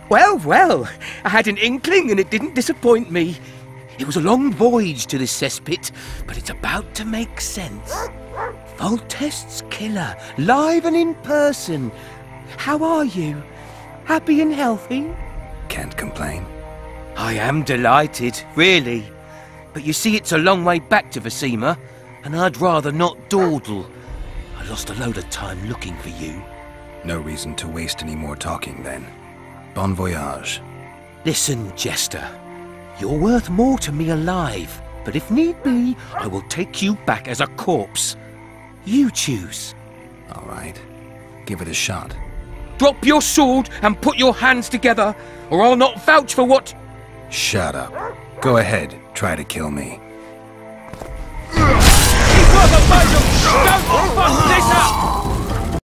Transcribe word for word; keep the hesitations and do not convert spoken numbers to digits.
Well, well, I had an inkling and it didn't disappoint me. It was a long voyage to this cesspit, but it's about to make sense. Voltest's killer, live and in person. How are you? Happy and healthy? Can't complain. I am delighted, really. But you see, it's a long way back to Vecima, and I'd rather not dawdle. I lost a load of time looking for you. No reason to waste any more talking, then. Bon voyage. Listen, Jester. You're worth more to me alive, but if need be, I will take you back as a corpse. You choose. All right. Give it a shot. Drop your sword and put your hands together, or I'll not vouch for what... Shut up. Go ahead. Try to kill me.